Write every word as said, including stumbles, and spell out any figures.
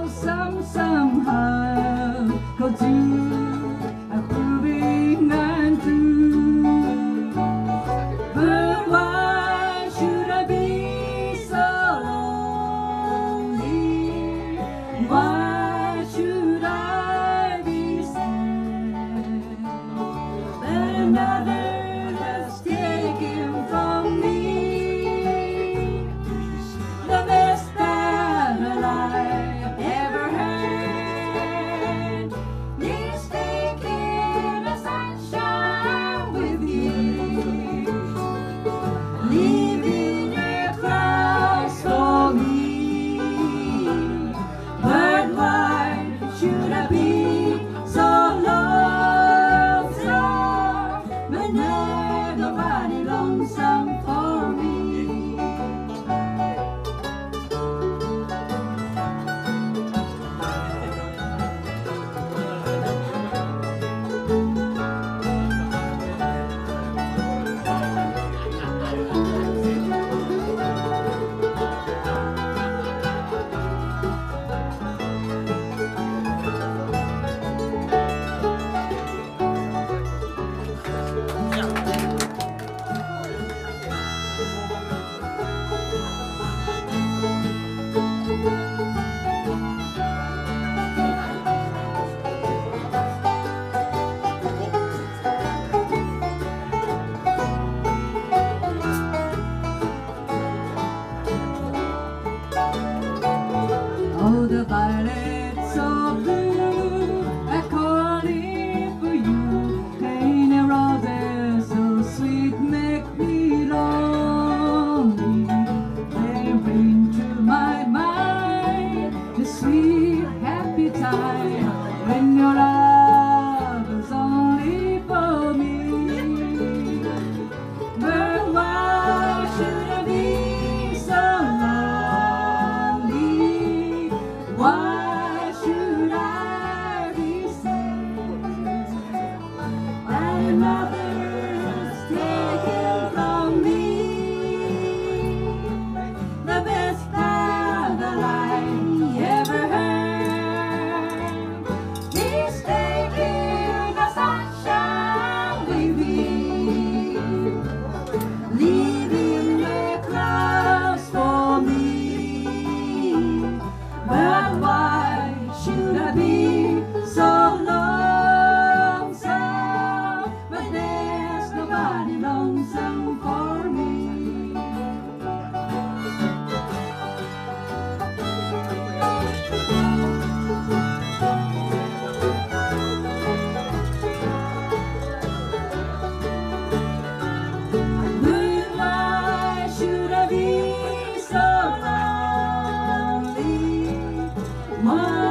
some somehow, 'cause you are proving untrue. But why should I be so lonely? Why should I be sad that another has taken from me the best that I've ever had? He's taking the sunshine with you, leaving your clouds for me. But why should I be so lonesome? But there's nobody lonesome for me. Oh, the violets of blue are calling for you. Painted roses so sweet make me lonely. They bring to my mind the sweet happy time when your love is only for me. But why should I be so lonely? Why should I be sad that another's taken from me the best that I ever had? He's taking the sunshine with me, leaving the clouds for me. But why should I be so lonesome? But there's nobody lonesome for me. But why should I be so lonely? Why